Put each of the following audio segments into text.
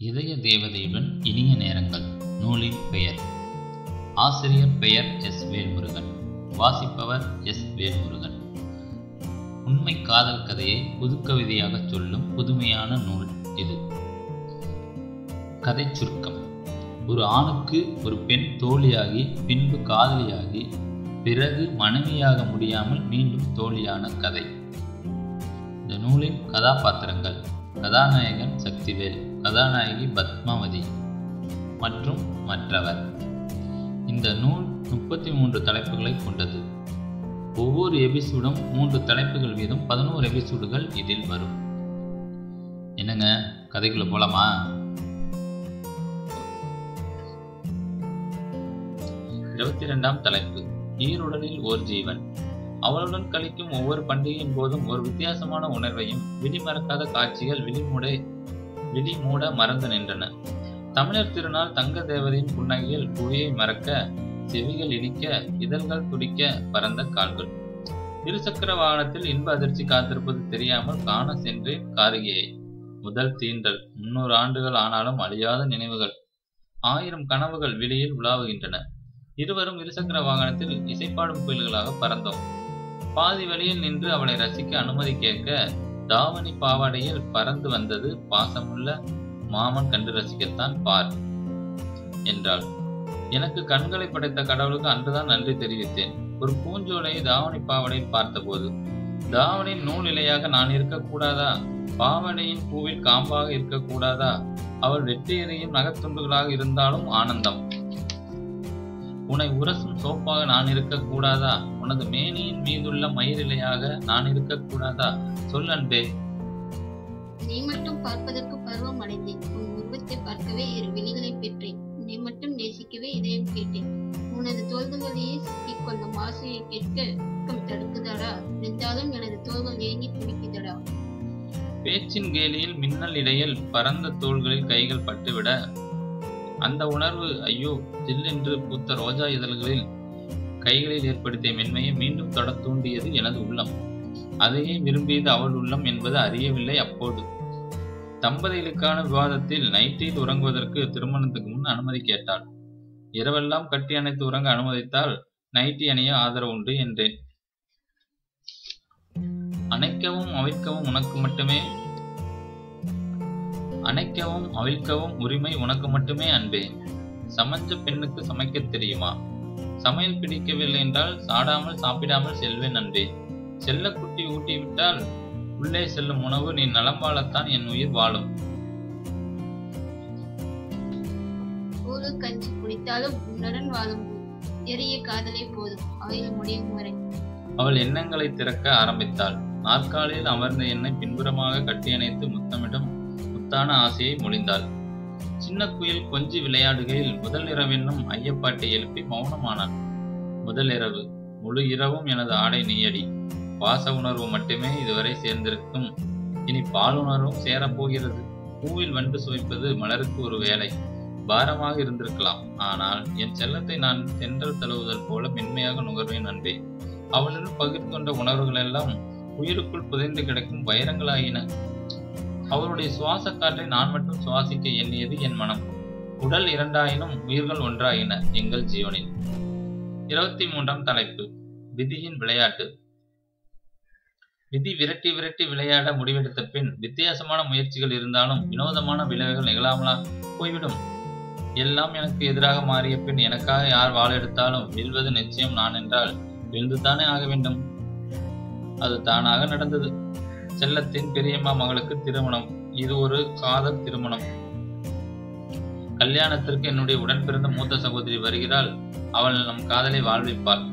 இதய தேவதையுடன் இனிய நேரங்கள். நூலின் பெயர். ஆசிரியர் பெயர் எஸ். வேல்முருகன். வாசிப்பவர் எஸ். வேல்முருகன். உண்மை காதல் கதையை புதுக்கவிதையாக சொல்லும் புதுமையான நூல் இது. கதை சுருக்கம். ஒரு ஆணுக்கு ஒரு பெண் தோழியாகி, பின்பு காதலியாகி, பிறகு மனைவியாக முடியாமல் மீண்டும் தோழியான கதை. இந்த நூலின் கதாபாத்திரங்கள்: கதாநாயகன் சக்திவேல், கதாநாயகி பத்மாவதி மற்றும் மற்றவர். இந்த நூல் 33 தலைப்புகளை கொண்டது. ஒவ்வொரு எபிசோடும் 3 தலைப்புகள் வீதம் 11 எபிசோடுகள் இதில் வரும். என்னங்க, கதைக்குள்ள போலாமா? 22ஆம் தலைப்பு. ஈருடலில் ஓர் ஜீவன். அவளுடன் கழிக்கும் ஒவ்வொரு பண்டிகையின் போதும் ஒரு வித்தியாசமான உணர்வையும் விழிமறக்காத காட்சிகள் விழி மூட மறந்து நின்றன. தமிழர் திருநாள் தங்க தேவதையின் புன்னகையில் புவியை மறக்க, செவிகள் இனிக்க, இதழ்கள் துடிக்க பறந்த கால்கள். இருசக்கர வாகனத்தில் இன்ப அதிர்ச்சி காத்திருப்பது தெரியாமல் காண சென்றேன் காரிகையை. முதல் தீண்டல். 300 ஆண்டுகள் ஆனாலும் அழியாத நினைவுகள். 1000 கனவுகள் விழியில் உலாவுகின்றன. இருவரும் இருசக்கர வாகனத்தில் இசைப்பாடும் புயல்களாக பறந்தோம். பாதி வழியில் நின்று அவளை ரசிக்க அனுமதி கேட்க, தாவணி பாவாடையில் பறந்து வந்தது பாசமுள்ள மாமன் கண்டு ரசிக்கத்தான் பார் என்றாள். எனக்கு கண்களை படைத்த கடவுளுக்கு அன்றுதான் நன்றி தெரிவித்தேன். ஒரு பூஞ்சோலையை தாவணி பாவாடையில் பார்த்தபோது, தாவணியின் நூல் இலையாக நான் இருக்கக்கூடாதா? பாவாடையின் பூவில் காம்பாக இருக்கக்கூடாதா? அவள் வெட்டி எறியும் நகத்துண்டுகளாக இருந்தாலும் ஆனந்தம். உன்னை உரசும் சோப்பாக நான் இருக்கக்கூடாதா? உனது மேனியின் மீதுள்ள மயிரிலையாக நான் இருக்கக்கூடாதா? சொல் அன்பே. நீ மட்டும் பார்ப்பதற்கு பருவம் அடைந்தேன். உன் உருவத்தை பார்க்கவே 2 விழிகளை பெற்றேன். உன்னை மட்டும் நேசிக்கவே இதயம் கேட்டேன். உனது தோள்களையே சிக்கிக் கொள்ளும் ஆசையை கேட்க வெட்கம் தடுக்குதடா. இருந்தாலும் எனது தோள்கள் ஏங்கி துடிக்குதடா. பேச்சின் கேலியில் மின்னல் இடையில் பரந்த தோள்களில் கைகள் பட்டுவிட, அந்த உணர்வு ஐயோ ஜில்லென்று பூத்த ரோஜா இதழ்களில் கைகளில் ஏற்படுத்திய மென்மையை மீண்டும் தொட தூண்டியது எனது உள்ளம். அதையே விரும்பியது அவள் உள்ளம் என்பது அறியவில்லை அப்போது. தம்பதிகளுக்கான விவாதத்தில் நைட்டில் உறங்குவதற்கு திருமணத்துக்கு முன் அனுமதி கேட்டாள். இரவெல்லாம் கட்டி அணைத்து உறங்க அனுமதித்தால் நைட்டி அணிய ஆதரவு உண்டு என்றேன். அணைக்கவும் அவிழ்க்கவும் உரிமை உனக்கு மட்டுமே அன்பே. சமஞ்ச பெண்ணுக்கு சமைக்க தெரியுமா? சமையல் பிடிக்கவில்லை என்றால் சாடாமல் சாப்பிடாமல் செல்வேன் அன்பே. செல்லக்குட்டி ஊட்டிவிட்டால் உள்ளே செல்லும் உணவு நீ நலம் வாழத்தான் என் உயிர் வாழும். ஒரு கஞ்சி குடித்தாலும் உன்னுடன் வாழும் எரிய காதலே போதும் ஆயுள் முடியும் வரை. அவள் எண்ணங்களை திறக்க ஆரம்பித்தாள். நாற்காலியில் அமர்ந்த என்னை பின்புறமாக கட்டியணைத்து முத்தமிடும் முத்தான ஆசையை மொழிந்தாள். சின்ன குயில் கொஞ்சி விளையாடுகையில் முதல் இரவென்னும் ஐயப்பாட்டை எழுப்பி மௌனமானான். முதல் இரவு. முழு இரவும் எனது ஆடை நீயடி. பாச உணர்வு மட்டுமே இதுவரை சேர்ந்திருக்கும். இனி பால் உணர்வும் சேரப்போகிறது. பூவில் வண்டு சுவைப்பது மலருக்கு ஒரு வேலை, பாரமாக இருந்திருக்கலாம். ஆனால் என் செல்லத்தை நான் தென்றல் தழுவுதல் போல மென்மையாக நுகர்வேன் அன்பே. அவளுடன் பகிர்ந்து கொண்ட உணர்வுகள் எல்லாம் உயிருக்குள் புதைந்து கிடக்கும் வைரங்களாயின. அவளுடைய சுவாச காற்றை நான் மட்டும் சுவாசிக்க எண்ணியது என் மனம். உடல் 2ஆயினும் உயிர்கள் ஒன்றாயின எங்கள் ஜீவனில். 23ஆம் தலைப்பு. விதியின் விளையாட்டு. விதி விரட்டி விரட்டி விளையாட முடிவெடுத்த பின் வித்தியாசமான முயற்சிகள் இருந்தாலும் வினோதமான விளைவுகள் நிகழாமலா போய்விடும்? எல்லாம் எனக்கு எதிராக மாறிய பின் எனக்காக யார் வாழ எடுத்தாலும் வீழ்வது நிச்சயம் நான் என்றால் வீழ்ந்துதானே ஆக வேண்டும். அது தானாக நடந்தது. செல்லத்தின் பெரியம்மா மகளுக்கு திருமணம். இது ஒரு காதல் திருமணம். கல்யாணத்திற்கு என்னுடைய உடன் பிறந்த மூத்த சகோதரி வருகிறாள். அவள் நம் காதலை வாழ்விப்பாள்.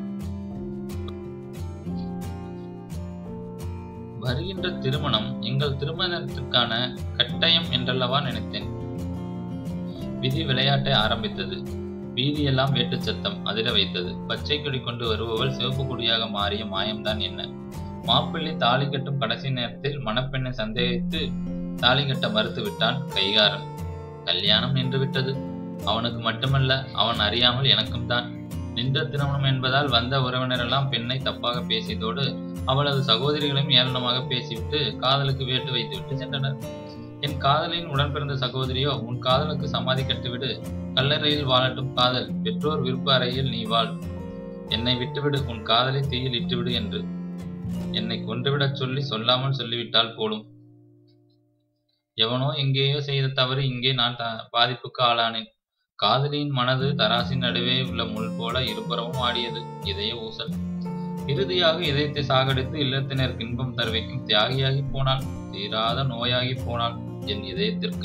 வருகின்ற திருமணம் எங்கள் திருமணத்திற்கான கட்டாயம் என்றல்லவா நினைத்தேன். விதி விளையாட்டை ஆரம்பித்தது. வீதியெல்லாம் வேட்டு சத்தம் அதிர வைத்தது. பச்சை கொடி கொண்டு வருபவள் சிவப்பு கொடியாக மாறிய மாயம்தான் என்ன? மாப்பிள்ளை தாலி கட்டும் கடைசி நேரத்தில் மணப்பெண்ணை சந்தேகித்து தாலி கட்ட மறுத்து விட்டான் கைகாரன். கல்யாணம் நின்று விட்டது. அவனுக்கு மட்டுமல்ல, அவன் அறியாமல் எனக்கும் தான். நின்ற திருமணம் என்பதால் வந்த உறவினரெல்லாம் பெண்ணை தப்பாக பேசியதோடு அவளது சகோதரிகளையும் ஏளனமாக பேசிவிட்டு காதலுக்கு வேட்டு வைத்துவிட்டு சென்றனர். என் காதலின் உடன் பிறந்த சகோதரியோ, உன் காதலுக்கு சமாதி கட்டிவிடு, கல்லறையில் வாழட்டும் காதல், பெற்றோர் விருப்ப அறையில் நீ வாழ், என்னை விட்டுவிடு, உன் காதலை தீயில் இட்டுவிடு என்று என்னை கொன்றுவிடச் சொல்லி சொல்லாமல் சொல்லிவிட்டால் போலும். எவனோ எங்கேயோ செய்த தவறு இங்கே நான் பாதிப்புக்கு ஆளானேன். காதலியின் மனது தராசின் நடுவே உள்ள முள் போல இருபுறமும் ஆடியது. இதய ஊசல். இறுதியாக இதயத்தை சாகடித்து இல்லத்தினருக்கு இன்பம் தர வைக்கும் தியாகியாகி போனாள். தீராத நோயாகி போனாள் என் இதயத்திற்கு.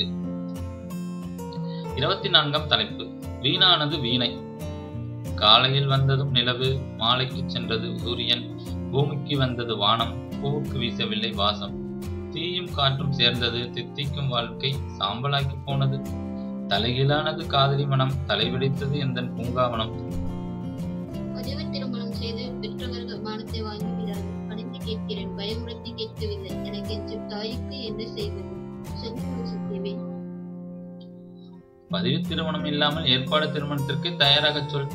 24ஆம் தலைப்பு. வீணானது வீணை. காலையில் வந்ததும் நிலவு, மாலைக்கு சென்றது சூரியன், பூமிக்கு வந்தது வானம், பூவுக்கு வீசவில்லை வாசம், தீயும் காற்றும் சேர்ந்தது, தித்திக்கும் வாழ்க்கை சாம்பலாக்கி போனது, தலைகீழானது காதலி மனம், தலைவெடித்தது எந்தன் பூங்காவனம். பதிவு திருமணம் செய்து பெற்றவர்கள் மானத்தை வாங்கிவிடாது. பணிந்து கேட்கிறேன், பயமுறுத்தி கேட்கவில்லை. எனக்கு என் தாய்க்கு என்ன செய்வது? சத்தியமே. பதிவு திருமணம் இல்லாமல் ஏற்பாடு திருமணத்திற்கு தயாராக சொல்.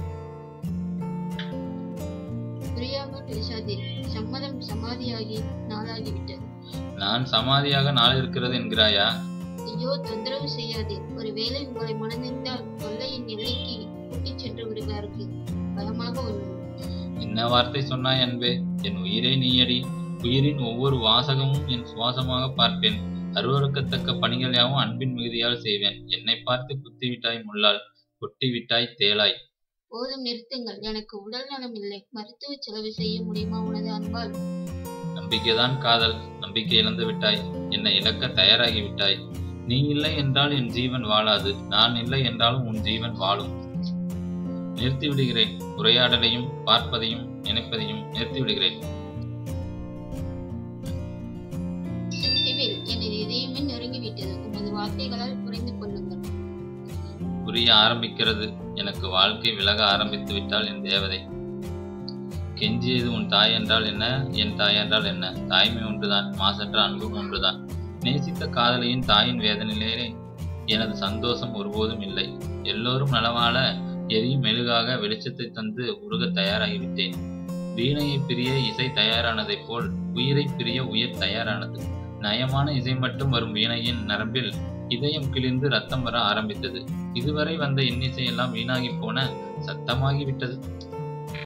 புரியாமல் பேசாதீர். சம்மதம் சமாதியாகி நாளாகிவிட்டது. நான் சமாதியாக நாள் இருக்கிறது என்கிறாயா? ஐயோ, தொந்தரவு செய்யாதே. ஒருவேளை உங்களை மனதிருந்தால் தொல்லையின் எல்லைக்கு கூட்டிச் சென்று விடுவார்கள். பயமாக உள்ளது. என்ன வார்த்தை சொன்னாய் அன்பே? என் உயிரை நீயடி. உயிரின் ஒவ்வொரு வாசகமும் என் சுவாசமாக பார்ப்பேன். அருவருக்கத்தக்க பணிகள் யாவும் அன்பின் மிகுதியால் செய்வேன். என்னை பார்த்து குத்திவிட்டாய் முள்ளால், கொட்டிவிட்டாய் தேளாய். போதும், நிறுத்துங்கள். எனக்கு உடல் நலம் இல்லை. மருத்துவ செலவு செய்ய முடியுமா உனது அன்பால்? நம்பிக்கைதான் காதல். நம்பிக்கை இழந்து விட்டாய். என்னை இழக்க தயாராகி விட்டாய். நீ இல்லை என்றால் என் ஜீவன் வாழாது. நான் இல்லை என்றாலும் உன் ஜீவன் வாழும். நிறுத்தி விடுகிறேன். உரையாடலையும் பார்ப்பதையும் நினைப்பதையும் நிறுத்தி விடுகிறேன். எனது இதயமே நெருங்கிவிட்டது. உமது வார்த்தைகளால் புரிந்து கொள்ளுங்கள். புரிய ஆரம்பிக்கிறது. எனக்கு வாழ்க்கை விலக ஆரம்பித்து விட்டால் என் தேவதை. கெஞ்சியது உன் தாய் என்றால் என்ன, என் தாய் என்றால் என்ன? தாய்மை ஒன்றுதான், மாசற்ற அன்பும் ஒன்றுதான். நேசித்த காதலியின் தாயின் வேதனையிலே எனது சந்தோஷம் ஒருபோதும் இல்லை. எல்லோரும் நலவாழ எரியும் மெழுகாக வெளிச்சத்தை தந்து உருக தயாராகிவிட்டேன். வீணையை பிரிய இசை தயாரானதைப் போல் உயிரை பிரிய உயிர் தயாரானது. நயமான இசை மட்டும் வரும் வீணையின் நரம்பில் இதயம் கிழிந்து ரத்தம் வர ஆரம்பித்தது. இதுவரை வந்த இன்னிசையெல்லாம் வீணாகி போன சத்தமாகிவிட்டது.